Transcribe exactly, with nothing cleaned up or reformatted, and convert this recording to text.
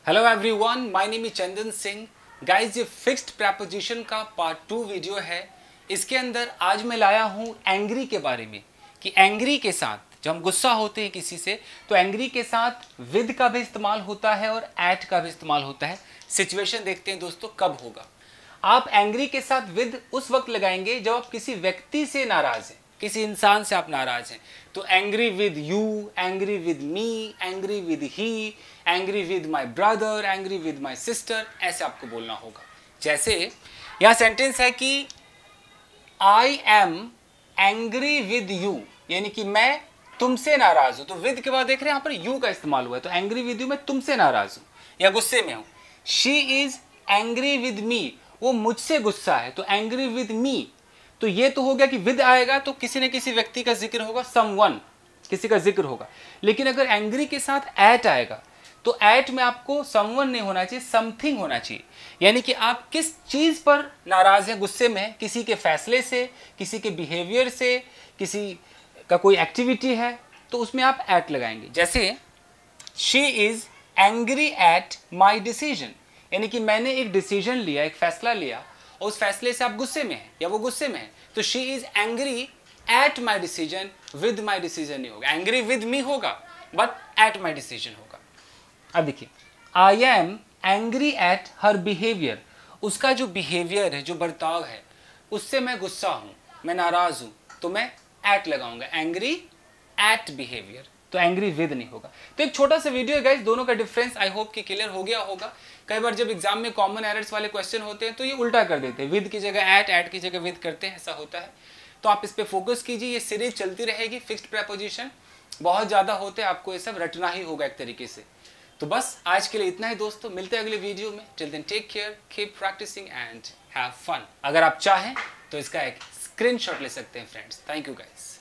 Hello everyone, my name is Chandan Singh. Guys, ये fixed preposition का part two video है। इसके अंदर आज मैं लाया हूँ एंग्री के बारे में कि एंग्री के साथ जब हम गुस्सा होते हैं किसी से तो एंग्री के साथ विद का भी इस्तेमाल होता है और एट का भी इस्तेमाल होता है। सिचुएशन देखते हैं दोस्तों कब होगा। आप एंग्री के साथ विद उस वक्त लगाएंगे जब आप किसी व्यक्ति से नाराज हैं, किसी इंसान से आप नाराज हैं। तो angry with you, angry with me, angry with he, angry with my brother, angry with my sister, ऐसे आपको बोलना होगा। जैसे यहाँ सेंटेंस है कि I am angry with you, यानी कि मैं तुमसे नाराज हूं। तो विद के बाद देख रहे हैं यहाँ पर यू का इस्तेमाल हुआ है। तो एंग्री विद यू, मैं तुमसे नाराज हूं या गुस्से में हूं। She is angry with me, वो मुझसे गुस्सा है। तो एंग्री विद मी, तो ये तो हो गया कि विद आएगा तो किसी न किसी व्यक्ति का जिक्र होगा, समवन, किसी का जिक्र होगा। लेकिन अगर एंग्री के साथ एट आएगा तो एट में आपको समवन नहीं होना चाहिए, समथिंग होना चाहिए। यानी कि आप किस चीज पर नाराज हैं, गुस्से में, किसी के फैसले से, किसी के बिहेवियर से, किसी का कोई एक्टिविटी है, तो उसमें आप एट लगाएंगे। जैसे she is angry at my decision, यानी कि मैंने एक डिसीजन लिया, एक फैसला लिया और उस फैसले से आप गुस्से में हैं या वो गुस्से में है। तो she is angry at my decision, with my decision नहीं होगा। एंग्री विद मी होगा बट एट माई डिसीजन होगा। अब देखिए, I am angry at her behaviour, उसका जो बिहेवियर है, जो बर्ताव है, उससे मैं गुस्सा हूं, मैं नाराज हूं, तो मैं एट लगाऊंगा, एंग्री एट बिहेवियर। तो एंग्री विद नहीं होगा। तो एक छोटा सा वीडियो है गाइस, दोनों का डिफरेंस आई होप कि क्लियर हो गया होगा। कई बार जब एग्जाम में कॉमन एरर्स वाले क्वेश्चन होते हैं तो ये उल्टा कर देते हैं, विद की जगह एट, एट की जगह विद करते हैं, ऐसा होता है। तो आप इस पे फोकस कीजिए, ये सीरीज चलती रहेगी। फिक्स्ड प्रेपोजिशन बहुत ज्यादा होते हैं, आपको ये सब रटना ही होगा एक तरीके से। तो बस आज के लिए इतना ही दोस्तों, मिलते हैं अगले वीडियो में। Till then take care, keep practising and have fun. अगर आप चाहें तो इसका एक स्क्रीनशॉट ले सकते हैं फ्रेंड्स। Thank you guys.